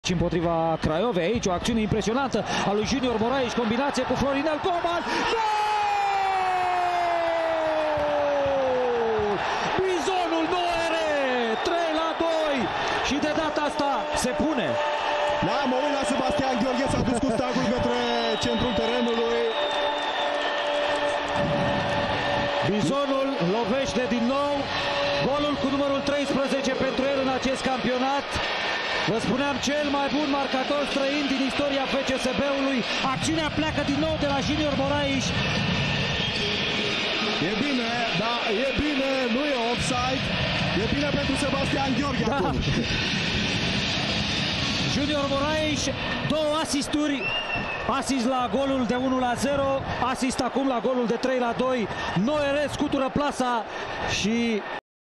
Și împotriva Craiovei, aici o acțiune impresionantă a lui Junior Moraes, combinație cu Florinel Coman. Bizonul Noere, 3-2 și de data asta se pune. Da, mă uit la Sebastian Gheorghe, s-a dus cu stagul către centrul terenului. Bizonul lovește din nou, golul cu numărul 13 pentru el în acest campionat. Vă spuneam, cel mai bun marcator străin din istoria FCSB-ului. Acțiunea pleacă din nou de la Junior Moraes. E bine, da, e bine, nu e offside. E bine pentru Sebastian Gheorghe acum. Junior Moraes, 2 asisturi. Asist la golul de 1-0, asist acum la golul de 3-2. Noere scutură plasa și